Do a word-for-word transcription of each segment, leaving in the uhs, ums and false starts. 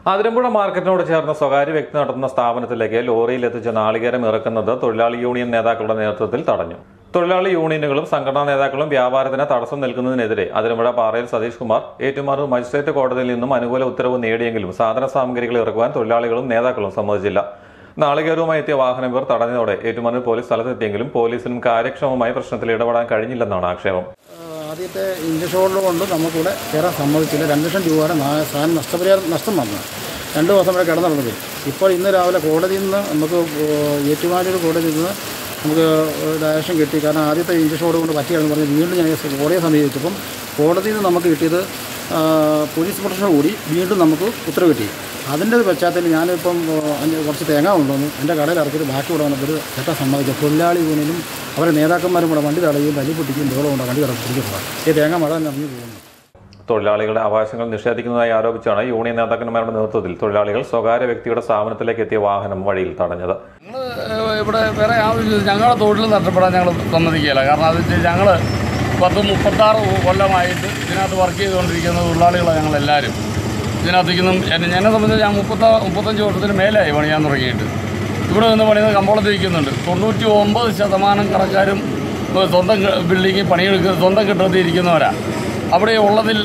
അതിരമ്പുഴ മാർക്കറ്റിനോട് ചേർന്ന് സ്വകാര്യ വ്യക്തി നടത്തുന്ന സ്ഥാപനത്തിലേക്ക് ലോറിയിൽ എത്തിച്ച നാളികേരം ഇറക്കുന്നത് തൊഴിലാളി യൂണിയൻ നേതാക്കളുടെ നേതൃത്വത്തിൽ തടഞ്ഞു. തൊഴിലാളി യൂണിയനുകളും സംഘടനാ നേതാക്കളും വ്യാപാരത്തിന് തടസ്സം നിൽക്കുന്നതിനെതിരെ അതിരമ്പുഴ പാറയിൽ സതീഷ് കുമാർ ഏറ്റുമാനൂർ മജിസ്ട്രേറ്റ് കോടതിയിൽ നിന്നും അനുകൂല ഉത്തരവ് നേടിയെങ്കിലും സാധന സാമഗ്രികൾ ഇറക്കുവാൻ തൊഴിലാളികളും നേതാക്കളും സമ്മതിച്ചില്ല. നാളികേരവുമായി എത്തിയ വാഹനം ഇവർ തടഞ്ഞതോടെ ഏറ്റുമാനൂർ പോലീസ് സ്ഥലത്തെത്തിയെങ്കിലും പോലീസിനും കാര്യക്ഷമമായി പ്രശ്നത്തിൽ ഇടപെടാൻ കഴിഞ്ഞില്ലെന്നാണ് ആക്ഷേപം. ആദ്യത്തെ ഇഞ്ചക്ഷൻ ഓർഡർ കൊണ്ട് നമുക്കിവിടെ കയറാൻ സമ്മതിച്ചില്ല. രണ്ട് ലക്ഷം രൂപയുടെ സാധനം നഷ്ടപരിഹാരം നഷ്ടം വന്നു. രണ്ട് ദിവസം വരെ കിടന്നുള്ളത്. ഇപ്പോൾ ഇന്ന് രാവിലെ കോടതിയിൽ നിന്ന് നമുക്ക് ഏറ്റുമാനൂർ കോടതിയിൽ നിന്ന് നമുക്ക് ഡയറക്ഷൻ കിട്ടി. കാരണം ആദ്യത്തെ ഇഞ്ചക്ഷൻ ഓർഡർ കൊണ്ട് പറ്റിയാണെന്ന് പറഞ്ഞ് വീണ്ടും ഞാൻ കോടതിയെ സമീപിച്ചപ്പം കോടതിയിൽ നിന്ന് നമുക്ക് കിട്ടിയത് പോലീസ് പ്രൊട്ടക്ഷൻ കൂടി വീണ്ടും നമുക്ക് ഉത്തരവ് കിട്ടി. അതിൻ്റെ പശ്ചാത്തലത്തിൽ ഞാനിപ്പം കുറച്ച് തേങ്ങ കൊണ്ടുവന്നു എൻ്റെ കടയിൽ ഇറക്കിയിട്ട് ബാക്കി ഇവിടെ വന്നപ്പോൾ ഒരു ചേട്ടാ സമ്മതിക്കുക. തൊഴിലാളി യൂണിയനും അവരെ നേതാക്കന്മാരും കൂടെ വണ്ടി തടയുകയും വലിയ പൊട്ടിക്കുകയും ബഹളം കൊണ്ട് വണ്ടി തടപ്പിടിക്കുക. ഈ തേങ്ങ മഴ തന്നെ അറിഞ്ഞു പോകുന്നു. തൊഴിലാളികളുടെ അവകാശങ്ങൾ നിഷേധിക്കുന്നതായി ആരോപിച്ചാണ് യൂണിയൻ നേതാക്കന്മാരുടെ നേതൃത്വത്തിൽ തൊഴിലാളികൾ സ്വകാര്യ വ്യക്തിയുടെ സ്ഥാപനത്തിലേക്ക് എത്തിയ വാഹനം വഴിയിൽ തടഞ്ഞത്. ഇവിടെ വേറെ ആവശ്യം ഞങ്ങളുടെ തൊഴിൽ നഷ്ടപ്പെടാൻ ഞങ്ങൾ സമ്മതിക്കുകയില്ല. കാരണം അത് വെച്ചാൽ ഞങ്ങൾ പത്ത് മുപ്പത്താറ് കൊല്ലമായിട്ട് ഇതിനകത്ത് വർക്ക് ചെയ്തുകൊണ്ടിരിക്കുന്ന തൊഴിലാളികളാണ് ഞങ്ങളെല്ലാവരും. ഇതിനകത്തേക്കൊന്നും എന്നെ സംബന്ധിച്ച് ഞാൻ മുപ്പത്ത മുപ്പത്തഞ്ച് വർഷത്തിന് മേലായി പണിയാൻ തുടങ്ങിയിട്ട്. ഇവിടെ നിന്ന് പണിയുന്നത് കമ്പോളത്തിൽ ഇരിക്കുന്നുണ്ട്. തൊണ്ണൂറ്റി ഒമ്പത് ശതമാനം കടക്കാരും സ്വന്തം ബിൽഡിങ്ങിൽ പണിയെടുക്കുന്ന സ്വന്തം കെട്ടിടത്തിൽ ഇരിക്കുന്നവരാണ്. അവിടെ ഉള്ളതിൽ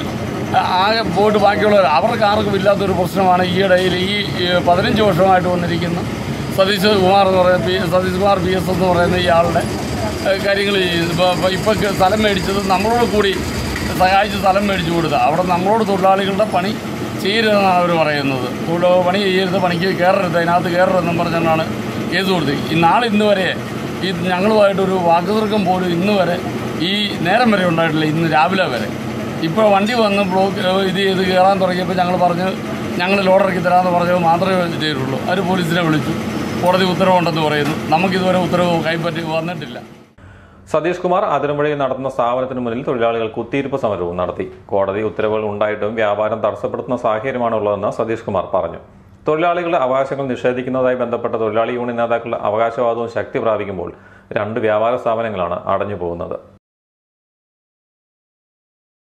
ആകെ പോയിട്ട് ബാക്കിയുള്ളവർ അവർക്ക് ആർക്കും ഇല്ലാത്തൊരു പ്രശ്നമാണ് ഈയിടയിൽ ഈ പതിനഞ്ച് വർഷമായിട്ട് വന്നിരിക്കുന്ന സതീഷ് കുമാർ എന്ന് പറയുന്ന സതീഷ് കുമാർ പി എസ് എന്ന് പറയുന്ന ഇയാളുടെ കാര്യങ്ങൾ ഇപ്പോൾ ഇപ്പോൾ സ്ഥലം മേടിച്ചത് നമ്മളോട് കൂടി സഹായിച്ച് സ്ഥലം മേടിച്ചു കൊടുത്താൽ അവിടെ നമ്മളോട് തൊഴിലാളികളുടെ പണി ചെയ്യരുതെന്നാണ് അവർ പറയുന്നത്. പണി ചെയ്യരുത്, പണിക്ക് കയറരുത്, അതിനകത്ത് കയറരുതെന്നും പറഞ്ഞുകൊണ്ടാണ് കേസ് കൊടുത്തത്. ഈ നാളെ ഇന്ന് വരെ ഈ ഞങ്ങളുമായിട്ടൊരു വാക്കുതർക്കം പോലും ഇന്ന് വരെ ഈ നേരം വരെ ഉണ്ടായിട്ടില്ല. ഇന്ന് രാവിലെ വരെ ഇപ്പോൾ വണ്ടി വന്ന് ബ്ലോക്ക് ഇത് ചെയ്ത് കയറാൻ തുടങ്ങിയപ്പോൾ ഞങ്ങൾ പറഞ്ഞ് ഞങ്ങൾ ലോഡറിറക്കി തരാമെന്ന് പറഞ്ഞത് മാത്രമേ ചെയ്തിട്ടുള്ളൂ. അവർ പോലീസിനെ വിളിച്ചു, കോടതി ഉത്തരവുണ്ടെന്ന് പറയുന്നു. നമുക്കിതുവരെ ഉത്തരവ് കൈപ്പറ്റി വന്നിട്ടില്ല. സതീഷ് കുമാർ അതിരമ്പുഴയിൽ നടത്തുന്ന സ്ഥാപനത്തിന് മുന്നിൽ തൊഴിലാളികൾ കുത്തിയിരിപ്പ് സമരവും നടത്തി. കോടതി ഉത്തരവുകൾ ഉണ്ടായിട്ടും വ്യാപാരം തടസ്സപ്പെടുത്തുന്ന സാഹചര്യമാണുള്ളതെന്ന് സതീഷ് കുമാർ പറഞ്ഞു. തൊഴിലാളികളുടെ അവകാശങ്ങൾ നിഷേധിക്കുന്നതായി ബന്ധപ്പെട്ട തൊഴിലാളി യൂണിയൻ നേതാക്കളുടെ അവകാശവാദവും ശക്തി പ്രാപിക്കുമ്പോൾ രണ്ട് വ്യാപാര സ്ഥാപനങ്ങളാണ് അടഞ്ഞു പോകുന്നത്.